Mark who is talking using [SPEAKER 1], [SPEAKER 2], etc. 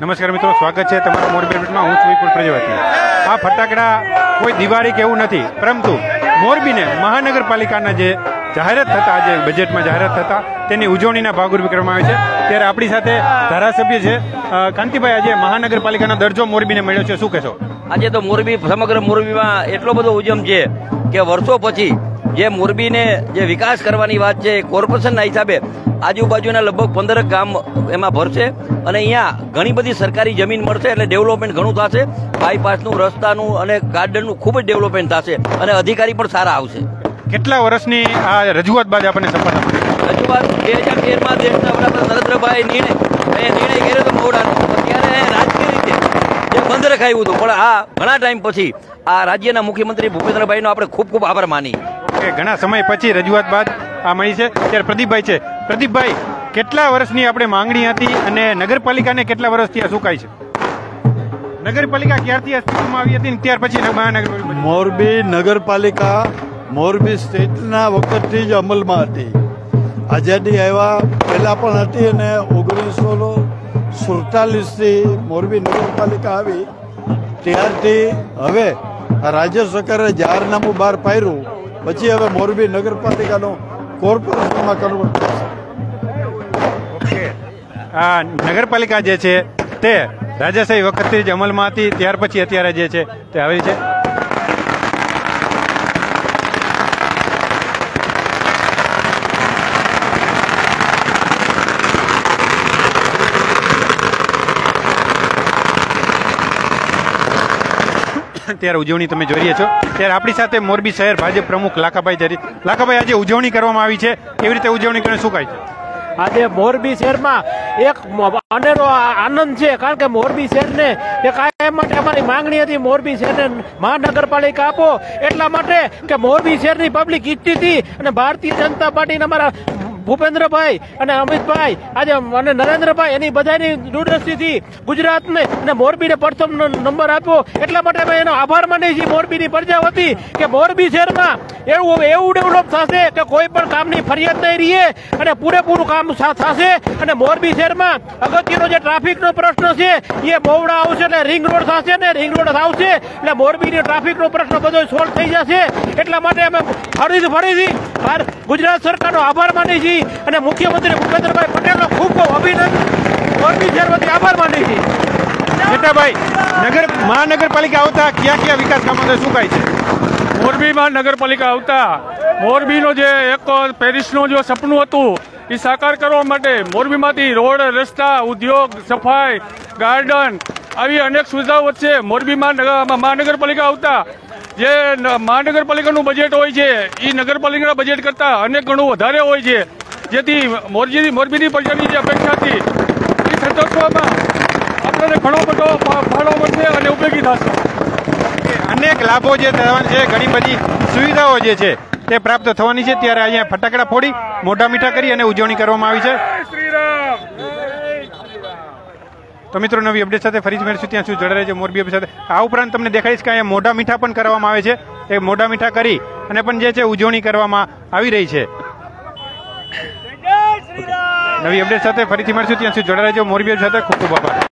[SPEAKER 1] નમસ્કાર મિત્રો, સ્વાગત છે તમારા મોરબી અપડેટમાં। હું છું વિપુલ પ્રજાપતિ। આ ફટાકડા કોઈ દિવાળી કે એવું નથી, પરંતુ મોરબીને મહાનગરપાલિકાના જે જાહેરાત થતા, જે બજેટમાં જાહેરાત થતા તેની ઉજવણીના ભાગરૂપે કરવામાં આવે છે। ત્યારે આપણી સાથે ધારાસભ્ય છે કાંતિભાઈ। આજે મહાનગરપાલિકાનો દરજ્જો મોરબીને મળ્યો છે, શું કહેશો?
[SPEAKER 2] આજે તો મોરબી, સમગ્ર મોરબીમાં એટલો બધો ઉજમ છે કે વર્ષો પછી જે મોરબીને જે વિકાસ કરવાની વાત છે, કોર્પોરેશનના હિસાબે આજુબાજુના લગભગ 15 ગામ એમાં ભરશે અને અહીંયા ઘણી બધી સરકારી જમીન મળશે, એટલે ડેવલપમેન્ટ ઘણું થશે। બાયપાસનું, રસ્તાનું અને ગાર્ડનનું ખૂબ જ ડેવલપમેન્ટ થશે અને અધિકારી પણ સારા આવશે।
[SPEAKER 1] કેટલા વર્ષની આ રજૂઆત બાદ આપણને સફળતા મળી?
[SPEAKER 2] રજૂઆત 2013માં દેશના વડાપ્રધાન નરેન્દ્રભાઈ નિર્ણય કર્યો હતો મોડાનો, ત્યારે રાજકીય રીતે જે બંધ રખાયું હતું, પણ આ ઘણા ટાઈમ પછી આ રાજ્યના મુખ્યમંત્રી ભૂપેન્દ્રભાઈનો આપણે ખૂબ ખૂબ આભાર માની।
[SPEAKER 1] ઘણા સમય પછી રજૂઆત બાદ આ મળી છે। ત્યારે પ્રદીપભાઈ છે, પ્રદીપભાઈ કેટલા વર્ષની આપણે માંગણી હતી અને નગરપાલિકાને કેટલા વર્ષથી આ સુકાય છે? નગરપાલિકા ક્યારથી અસ્તિત્વમાં આવી હતી ત્યાર પછી મહાનગરપાલિકા?
[SPEAKER 3] મોરબી નગરપાલિકા મોરબી સ્ટેટના વખતથી જ અમલમાં હતી। આઝાદી આવ્યા પહેલા પણ હતી અને 1947થી મોરબી નગરપાલિકા આવી ત્યારથી હવે રાજ્ય સરકારે જાહેરનામું બહાર પાડ્યું, પછી હવે મોરબી નગરપાલિકાનો કોર્પોરેશનમાં કન્વર્ટ થશે।
[SPEAKER 1] આ નગરપાલિકા જે છે તે રાજાશાહી વખતથી જ અમલમાં હતી, ત્યાર પછી અત્યારે જે છે તે આવી છે। ત્યારે ઉજવણી તમે જોઈ રહ્યા છો। ત્યારે આપણી સાથે મોરબી શહેર ભાજપ પ્રમુખ લાખાભાઈ છે। લાખાભાઈ, આજે ઉજવણી કરવામાં આવી છે, કેવી રીતે ઉજવણી કરીને શું કહે છે?
[SPEAKER 4] આજે મોરબી શહેરમાં એક અનેરો આનંદ છે, કારણ કે મોરબી શહેરને એક કાયમ માટે અમારી માંગણી હતી, મોરબી શહેરને મહાનગરપાલિકા આપો, એટલા માટે કે મોરબી શહેરની પબ્લિક ઈચ્છતી હતી અને ભારતીય જનતા પાર્ટીના અમારા ભૂપેન્દ્રભાઈ અને અમિતભાઈ આજે અને નરેન્દ્રભાઈ એની બધાની દૂરદ્રષ્ટિથી ગુજરાતને અને મોરબીને પ્રથમ નંબર આપ્યો, એટલા માટે અમે એનો આભાર માનીએ છીએ મોરબીની પ્રજા વતી કે મોરબી શહેરમાં એવું ડેવલપ થશે કે કોઈ પણ કામની ફરિયાદ નહીં રહે અને પૂરેપૂરું કામ થશે। અને મોરબી શહેરમાં અગત્યનો જે ટ્રાફિકનો પ્રશ્ન છે એ મોવડા આવશે એટલે રિંગ રોડ થશે ને રિંગ રોડ આવશે એટલે મોરબીની ટ્રાફિકનો પ્રશ્ન બધો સોલ્વ થઈ જશે। એટલા માટે અમે ફરીથી ગુજરાત સરકારનો આભાર માનીએ છીએ અને મુખ્યમંત્રી ભૂપેન્દ્રભાઈ પટેલનો ખૂબ ખૂબ અભિનંદન મોરબી શહેર વતી આભાર માનીએ છીએ।
[SPEAKER 1] જેઠાભાઈ, મહાનગરપાલિકા આવતા ક્યાં વિકાસ કામો શું કાય છે?
[SPEAKER 5] મોરબીમાં નગરપાલિકા આવતા મોરબીનો જે એક પેરિસનું જે સપનું હતું એ સાકાર કરવા માટે મોરબીમાંથી રોડ, રસ્તા, ઉદ્યોગ, સફાઈ, ગાર્ડન આવી અનેક સુવિધાઓ વચ્ચે મોરબીમાં મહાનગરપાલિકા આવતા જે મહાનગરપાલિકાનું બજેટ હોય છે એ નગરપાલિકાના બજેટ કરતાં અનેક ગણું વધારે હોય છે, જેથી મોરબીની પ્રજાની જે અપેક્ષા હતી એ સંતોષવામાં આપણને ઘણો બધો ફાળો મળશે અને ઉપયોગી થશે।
[SPEAKER 1] અનેક લાભો જે થવાના છે, ઘણી બધી સુવિધાઓ જે છે તે પ્રાપ્ત થવાની છે। ત્યારે અહીંયા ફટાકડા ફોડી મોઢા મીઠા કરી અને ઉજવણી કરવામાં આવી છે। તો મિત્રો, નવી અપડેટ સાથે ફરી મળીશું, ત્યાં સુધી જોડાઈ રહેજો મોરબી અપડેટ સાથે। આ ઉપરાંત તમને દેખાડીશ કે અહીંયા મોઢા મીઠા પણ કરવામાં આવે છે, એ મોઢા મીઠા કરી અને પણ જે છે ઉજવણી કરવામાં આવી રહી છે। નવી અપડેટ સાથે ફરીથી મળીશું, ત્યાં સુધી જોડાઈ રહેજો મોરબી અપડેટ સાથે। ખૂબ ખૂબ આભાર।